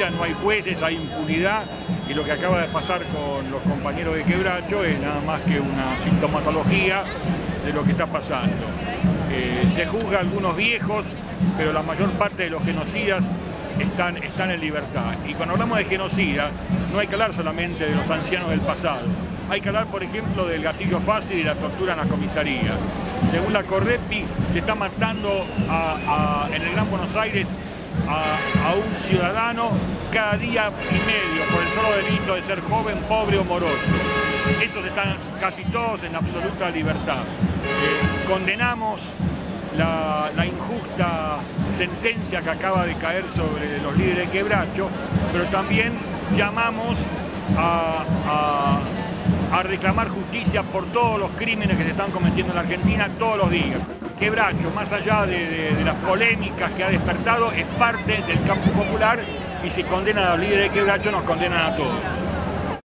justicia, no hay jueces, hay impunidad, y lo que acaba de pasar con los compañeros de Quebracho es nada más que una sintomatología de lo que está pasando. Se juzga a algunos viejos, pero la mayor parte de los genocidas están en libertad. Y cuando hablamos de genocida, no hay que hablar solamente de los ancianos del pasado. Hay que hablar, por ejemplo, del gatillo fácil y la tortura en la comisaría. Según la Correpi, se está matando en el Gran Buenos Aires a un ciudadano cada día y medio por el solo delito de ser joven, pobre o morocho. Esos están casi todos en absoluta libertad. Condenamos la injusta sentencia que acaba de caer sobre los líderes de Quebracho, pero también llamamos a reclamar justicia por todos los crímenes que se están cometiendo en la Argentina todos los días. Quebracho, más allá de las polémicas que ha despertado, es parte del campo popular, y si condenan a los líderes de Quebracho, nos condenan a todos.